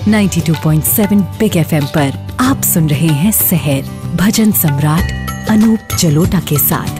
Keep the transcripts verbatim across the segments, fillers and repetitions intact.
बानवे पॉइंट सात big FM पर आप सुन रहे हैं सहर भजन सम्राट अनूप जलोटा के साथ।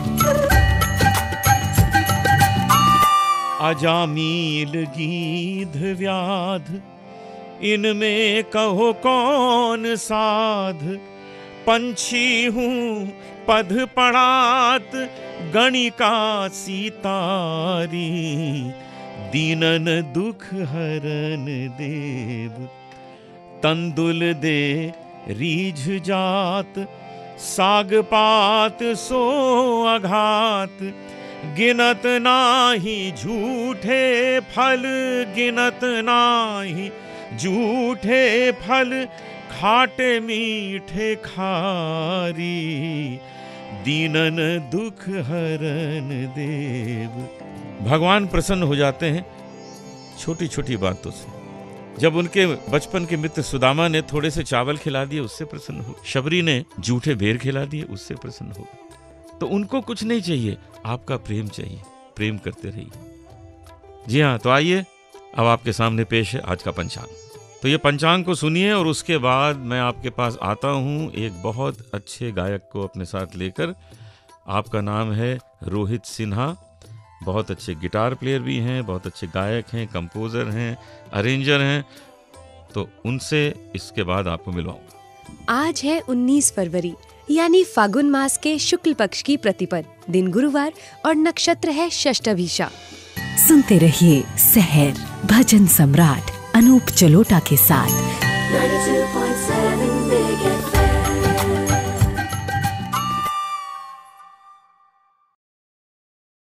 अजामील गीध व्याध इनमें कहो कौन साध, पंछी हूँ पध पड़ात गणिका सीतारी, दीनन दुख हरन देव तंदुल दे रीझ जात, साग पात सो अघात, गिनत नाही झूठे फल, गिनत नाही झूठे फल, खाटे मीठे खारी, दीनन दुख हरन देव। भगवान प्रसन्न हो जाते हैं छोटी छोटी बातों से। जब उनके बचपन के मित्र सुदामा ने थोड़े से चावल खिला दिए उससे प्रसन्न हो, शबरी ने जूठे बेर खिला दिए उससे प्रसन्न हो। तो उनको कुछ नहीं चाहिए, आपका प्रेम चाहिए, प्रेम करते रहिए। जी हाँ, तो आइए अब आपके सामने पेश है आज का पंचांग। तो ये पंचांग को सुनिए और उसके बाद मैं आपके पास आता हूँ एक बहुत अच्छे गायक को अपने साथ लेकर। आपका नाम है रोहित सिन्हा, बहुत अच्छे गिटार प्लेयर भी हैं, बहुत अच्छे गायक हैं, कंपोज़र हैं, अरेंजर हैं। तो उनसे इसके बाद आपको मिलवाऊंगा। आज है उन्नीस फरवरी यानी फागुन मास के शुक्ल पक्ष की प्रतिपद, दिन गुरुवार और नक्षत्र है षष्ठभीषा। सुनते रहिए सहर भजन सम्राट अनूप जलोटा के साथ। बानवे पॉइंट सात